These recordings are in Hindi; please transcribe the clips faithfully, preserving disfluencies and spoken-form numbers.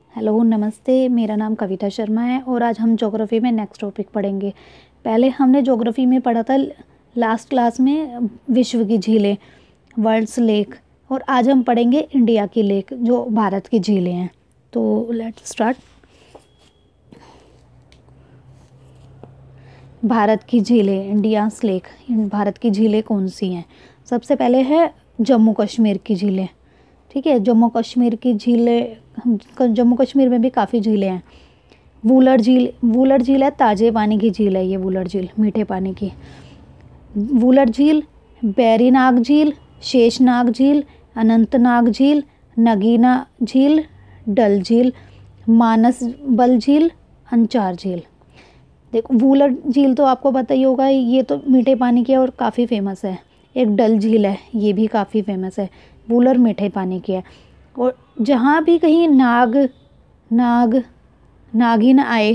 हेलो नमस्ते, मेरा नाम कविता शर्मा है और आज हम ज्योग्राफी में नेक्स्ट टॉपिक पढ़ेंगे। पहले हमने ज्योग्राफी में पढ़ा था लास्ट क्लास में विश्व की झीलें, वर्ल्ड्स लेक, और आज हम पढ़ेंगे इंडिया की लेक जो भारत की झीलें हैं। तो लेट्स स्टार्ट। भारत की झीलें, इंडियाज़ लेक, भारत की झीलें कौन सी हैं? सबसे पहले है जम्मू कश्मीर की झीलें। ठीक है, जम्मू कश्मीर की झीलें, जम्मू कश्मीर में भी काफ़ी झीलें हैं। वूलर झील, वूलर झील है ताज़े पानी की झील है ये वूलर झील, मीठे पानी की। वूलर झील, बैरीनाग झील, शेषनाग झील, अनंतनाग झील, नगीना झील, डल झील, मानसबल झील, अंचार झील। देखो वूलर झील तो आपको पता ही होगा, ये तो मीठे पानी की है और काफ़ी फेमस है। एक डल झील है, ये भी काफ़ी फेमस है। वूलर मीठे पानी की है। और जहाँ भी कहीं नाग नाग नागिन आए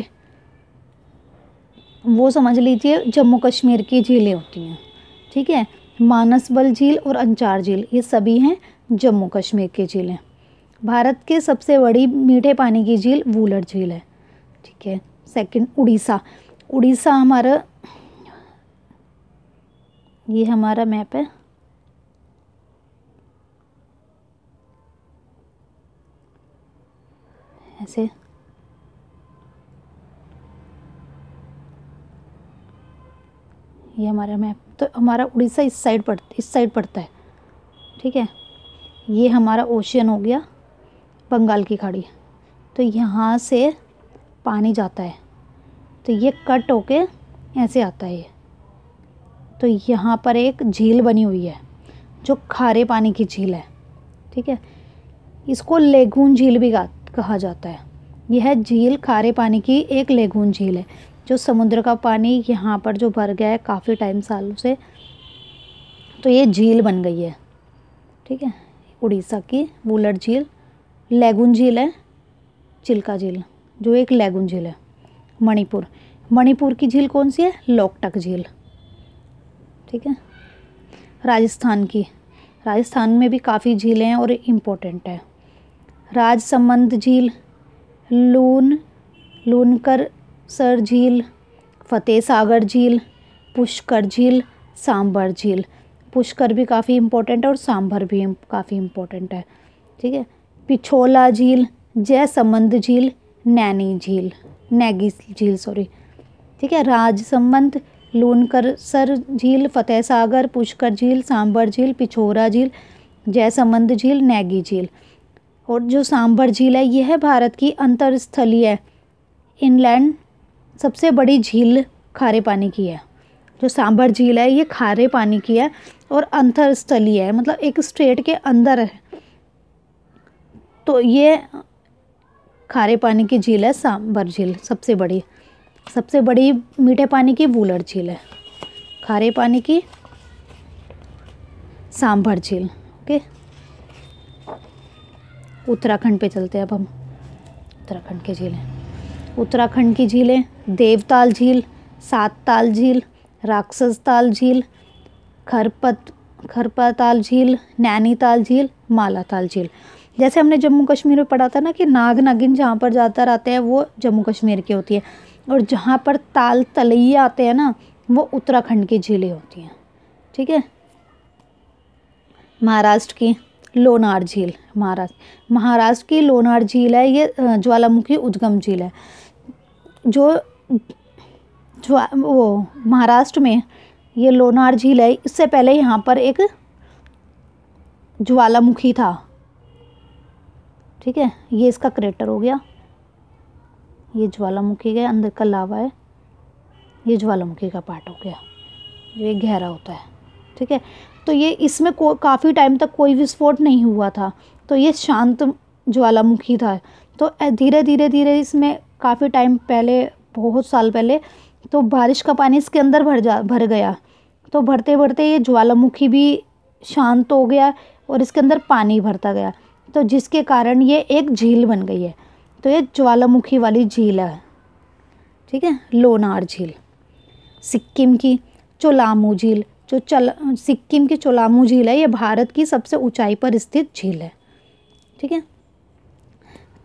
वो समझ लीजिए जम्मू कश्मीर की झीलें होती हैं। ठीक है, मानसबल झील और अंचार झील ये सभी हैं जम्मू कश्मीर की झीलें। भारत के सबसे बड़ी मीठे पानी की झील वूलर झील है। ठीक है, सेकंड उड़ीसा। उड़ीसा हमारा, ये हमारा मैप है। ऐसे ये हमारा मैप, तो हमारा उड़ीसा इस साइड पड़ इस साइड पड़ता है। ठीक है, ये हमारा ओशियन हो गया, बंगाल की खाड़ी। तो यहाँ से पानी जाता है तो ये कट होके ऐसे आता है ये। तो यहाँ पर एक झील बनी हुई है जो खारे पानी की झील है। ठीक है, इसको लेगून झील भी कहा जाता है। यह झील खारे पानी की एक लेगून झील है जो समुद्र का पानी यहाँ पर जो भर गया है काफ़ी टाइम सालों से, तो ये झील बन गई है। ठीक है, उड़ीसा की वूलर झील। लेगून झील है चिल्का झील जो एक लेगून झील है। मणिपुर, मणिपुर की झील कौन सी है? लोकटक झील। ठीक है, राजस्थान की, राजस्थान में भी काफ़ी झीलें हैं और इम्पोर्टेंट है। राजसमंद झील, लून लूनकर सर झील, फतेह सागर झील, पुष्कर झील, सांभर झील। पुष्कर भी काफ़ी इम्पोर्टेंट है और सांभर भी काफ़ी इम्पोर्टेंट है। ठीक है, पिछोला झील, जयसमंद झील, नैनी झील, नैगी झील सॉरी। ठीक है, राजसमंद, लूनकर सर झील, फतेह सागर, पुष्कर झील, सांभर झील, पिछोरा झील, जयसमंद झील, नैगी झील। और जो सांभर झील है यह है भारत की अंतरस्थलीय इनलैंड सबसे बड़ी झील खारे पानी की है। जो सांभर झील है ये खारे पानी की है और अंतरस्थलीय है, मतलब एक स्टेट के अंदर है। तो ये खारे पानी की झील है सांभर झील, सबसे बड़ी सबसे बड़ी मीठे पानी की वूलर झील है, खारे पानी की सांभर झील। ओके, उत्तराखंड पे चलते हैं अब हम। उत्तराखंड की झीलें, उत्तराखंड की झीलें, देवताल झील, सात ताल झील, राक्षस ताल झील, खरपत खरपताल झील, नैनीताल झील, मालाताल झील। जैसे हमने जम्मू कश्मीर में पढ़ा था ना कि नाग नागिन जहाँ पर जाता रहते हैं वो जम्मू कश्मीर की होती है, और जहाँ पर ताल तलैया आते हैं ना वो उत्तराखंड की झीलें होती हैं। ठीक है, महाराष्ट्र की लोनार झील, महाराष्ट्र महाराष्ट्र की लोनार झील है, ये ज्वालामुखी उद्गम झील है। जो ज्वा वो महाराष्ट्र में ये लोनार झील है, इससे पहले यहाँ पर एक ज्वालामुखी था। ठीक है, ये इसका क्रेटर हो गया, ये ज्वालामुखी के अंदर का लावा है, ये ज्वालामुखी का पार्ट हो गया जो ये गहरा होता है। ठीक है, तो ये इसमें को काफ़ी टाइम तक कोई विस्फोट नहीं हुआ था, तो ये शांत ज्वालामुखी था। तो धीरे धीरे धीरे इसमें काफ़ी टाइम पहले, बहुत साल पहले, तो बारिश का पानी इसके अंदर भर जा भर गया। तो भरते भरते ये ज्वालामुखी भी शांत हो गया और इसके अंदर पानी भरता गया, तो जिसके कारण ये एक झील बन गई है। तो ये ज्वालामुखी वाली झील है। ठीक है, लोनार झील। सिक्किम की चोलामू झील, जो चल सिक्किम की चोलामू झील है ये भारत की सबसे ऊंचाई पर स्थित झील है। ठीक है,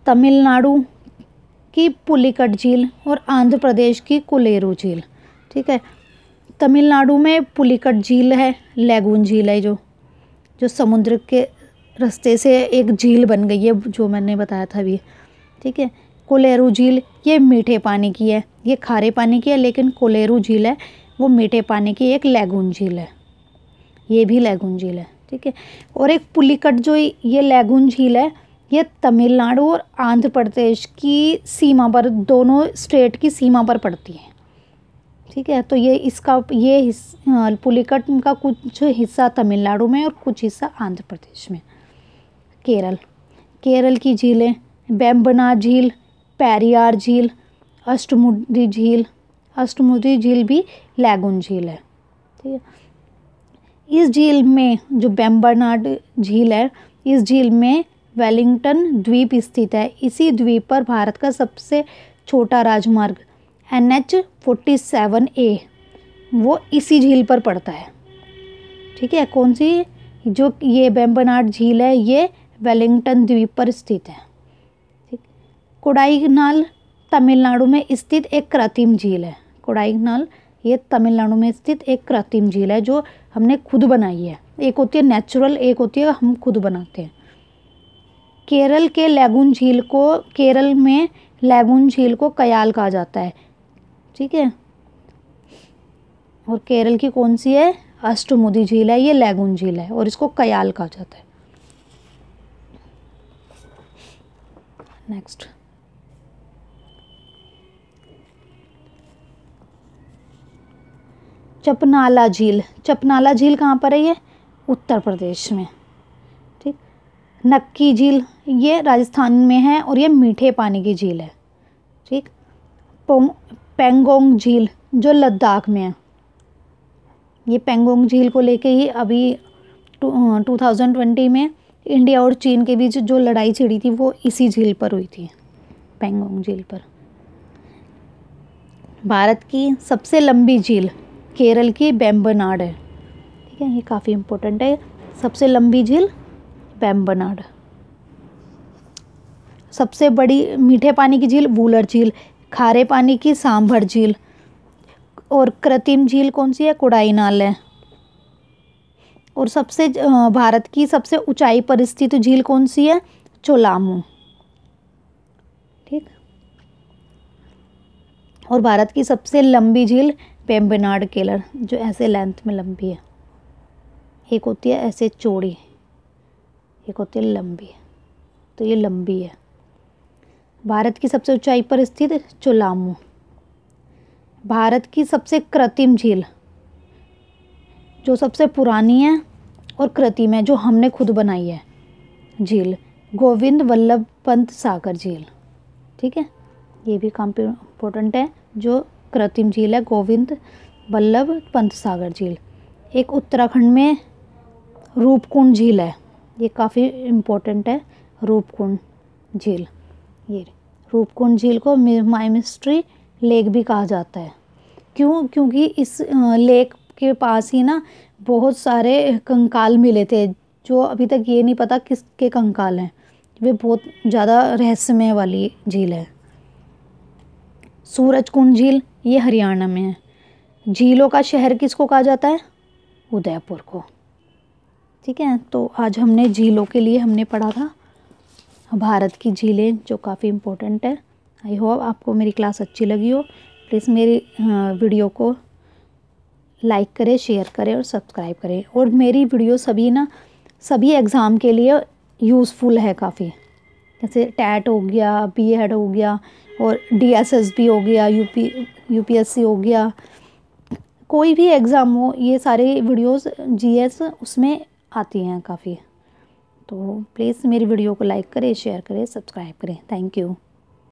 तमिलनाडु की पुलिकट झील और आंध्र प्रदेश की कोलेरू झील। ठीक है, तमिलनाडु में पुलिकट झील है, लैगून झील है, जो जो समुद्र के रास्ते से एक झील बन गई है, जो मैंने बताया था अभी। ठीक है, कोलेरू झील ये मीठे पानी की है, ये खारे पानी की है, लेकिन कोलेरू झील है वो मीठे पानी की एक लैगून झील है, ये भी लैगून झील है। ठीक है, और एक पुलिकट जो ये लैगून झील है ये तमिलनाडु और आंध्र प्रदेश की सीमा पर, दोनों स्टेट की सीमा पर पड़ती है। ठीक है, तो ये इसका ये पुलिकट का कुछ हिस्सा तमिलनाडु में और कुछ हिस्सा आंध्र प्रदेश में। केरल, केरल की झीलें वेम्बनाड झील, पेरियार झील, अष्टमुडी झील। अष्टमुडी झील भी लैगून झील है। ठीक है, इस झील में जो वेम्बनाड झील है, इस झील में वेलिंगटन द्वीप स्थित है। इसी द्वीप पर भारत का सबसे छोटा राजमार्ग N H forty seven A वो इसी झील पर पड़ता है। ठीक है, कौन सी, जो ये वेम्बनाड झील है ये वेलिंगटन द्वीप पर स्थित है। ठीक, कोडाईकनाल तमिलनाडु में स्थित एक कृत्रिम झील है। कोडाईकनाल ये तमिलनाडु में स्थित एक कृत्रिम झील है जो हमने खुद बनाई है। एक होती है नेचुरल, एक होती है हम खुद बनाते हैं। केरल के लैगून झील को, केरल में लैगून झील को कयाल कहा जाता है। ठीक है, और केरल की कौन सी है, अष्टमुडी झील है, ये लैगून झील है और इसको कयाल कहा जाता है। नेक्स्ट, चपनाला झील। चपनाला झील कहाँ पर है, ये उत्तर प्रदेश में। ठीक, नक्की झील ये राजस्थान में है और ये मीठे पानी की झील है। ठीक, पेंगोंग झील जो लद्दाख में है, ये पेंगोंग झील को लेके ही अभी टू थाउजेंड ट्वेंटी में इंडिया और चीन के बीच जो लड़ाई छिड़ी थी वो इसी झील पर हुई थी, पेंगोंग झील पर। भारत की सबसे लंबी झील केरल की वेम्बनाड है। ठीक है, ये काफ़ी इम्पोर्टेंट है, सबसे लंबी झील वेम्बनाड। सबसे बड़ी मीठे पानी की झील वूलर झील, खारे पानी की सांभर झील, और कृत्रिम झील कौन सी है, कोडाईनाल है। और सबसे भारत की सबसे ऊंचाई पर स्थित झील कौन सी है, चोलामू। ठीक, और भारत की सबसे लंबी झील वेम्बनाड केलर, जो ऐसे लेंथ में लंबी है। एक होती है ऐसे चौड़ी, एक होती है लंबी, तो ये लंबी है। भारत की सबसे ऊंचाई पर स्थित चोलामू। भारत की सबसे कृत्रिम झील, जो सबसे पुरानी है और कृत्रिम है, जो हमने खुद बनाई है झील, गोविंद वल्लभ पंत सागर झील। ठीक है, ये भी काफ़ी इम्पोर्टेंट है, जो कृत्रिम झील है गोविंद वल्लभ पंत सागर झील। एक उत्तराखंड में रूपकुंड झील है, ये काफ़ी इम्पोर्टेंट है, रूपकुंड झील। ये रूपकुंड झील को माई मिस्ट्री लेक भी कहा जाता है। क्यों, क्योंकि इस लेक के पास ही ना बहुत सारे कंकाल मिले थे, जो अभी तक ये नहीं पता किसके कंकाल हैं। वे बहुत ज़्यादा रहस्यमय वाली झील है। सूरजकुंड झील ये हरियाणा में है। झीलों का शहर किसको कहा जाता है, उदयपुर को। ठीक है, तो आज हमने झीलों के लिए हमने पढ़ा था भारत की झीलें, जो काफ़ी इम्पोर्टेंट है। आई होप आपको मेरी क्लास अच्छी लगी हो। प्लीज़ मेरी वीडियो को लाइक करें, शेयर करें और सब्सक्राइब करें। और मेरी वीडियो सभी ना सभी एग्ज़ाम के लिए यूज़फुल है काफ़ी, जैसे टैट हो गया, बी एड हो गया और डी एस एस बी हो गया, यूपी यूपीएससी हो गया, कोई भी एग्ज़ाम हो, ये सारे वीडियोस जीएस उसमें आती हैं काफ़ी। तो प्लीज़ मेरी वीडियो को लाइक करें, शेयर करें, सब्सक्राइब करें। Thank you.